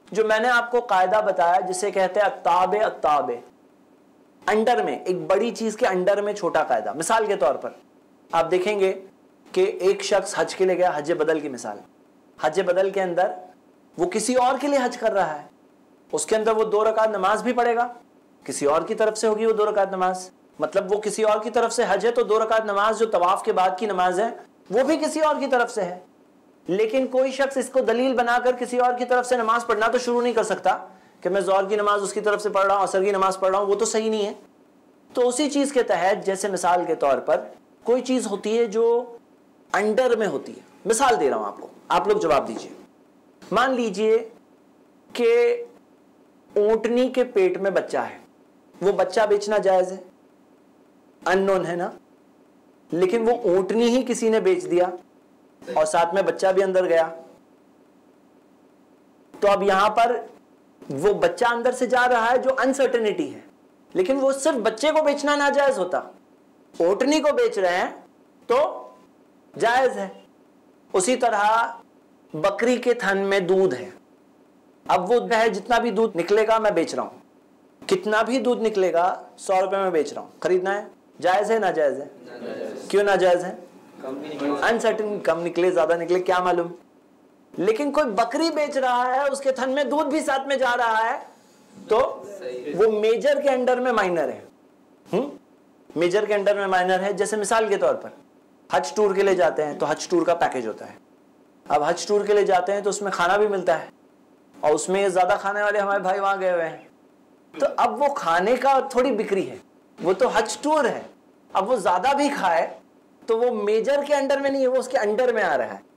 जो मैंने आपको कायदा बताया जिसे कहते हैं अत्ताबे अत्ताबे, अंडर में, एक बड़ी चीज के अंडर में छोटा कायदा। मिसाल के तौर पर आप देखेंगे कि एक शख्स हज के लिए गया, हज बदल की मिसाल, हज बदल के अंदर वो किसी और के लिए हज कर रहा है, उसके अंदर वो 2 रकात नमाज भी पढ़ेगा, किसी और की तरफ से होगी वो 2 रकात नमाज, मतलब वो किसी और की तरफ से हज है तो 2 रकात नमाज जो तवाफ के बाद की नमाज है वो भी किसी और की तरफ से है। लेकिन कोई शख्स इसको दलील बनाकर किसी और की तरफ से नमाज पढ़ना तो शुरू नहीं कर सकता कि मैं ज़ोहर की नमाज उसकी तरफ से पढ़ रहा हूँ, असर की नमाज पढ़ रहा हूँ, वो तो सही नहीं है। तो उसी चीज़ के तहत जैसे मिसाल के तौर पर कोई चीज़ होती है जो अंडर में होती है, मिसाल दे रहा हूँ आपको, आप लोग जवाब दीजिए। मान लीजिए कि ऊंटनी के पेट में बच्चा है, वो बच्चा बेचना जायज़ है, अननोन है ना, लेकिन वो ऊंटनी ही किसी ने बेच दिया और साथ में बच्चा भी अंदर गया, तो अब यहां पर वो बच्चा अंदर से जा रहा है जो अनसर्टेनिटी है, लेकिन वो सिर्फ बच्चे को बेचना नाजायज होता, ऊंटनी को बेच रहे हैं तो जायज है। उसी तरह बकरी के थन में दूध है, अब वो है जितना भी दूध निकलेगा मैं बेच रहा हूं, कितना भी दूध निकलेगा 100 रुपए में बेच रहा हूं, खरीदना है, जायज है नाजायज है? क्यों नाजायज है? अनसर्टेन, कम निकले ज्यादा निकले क्या मालूम। लेकिन कोई बकरी बेच रहा है, उसके थन में दूध भी साथ में जा रहा है, तो वो मेजर के अंडर में माइनर है। मेजर के अंडर में माइनर है। जैसे मिसाल के तौर पर हज टूर के लिए जाते हैं तो हज टूर का पैकेज होता है, अब हज टूर के लिए जाते हैं तो उसमें खाना भी मिलता है और उसमें ज्यादा खाने वाले हमारे भाई वहां गए हुए हैं, तो अब वो खाने का थोड़ी बिक्री है, वो तो हज टूर है, अब वो ज्यादा भी खाए तो वो मेजर के अंडर में नहीं है, वो उसके अंडर में आ रहा है।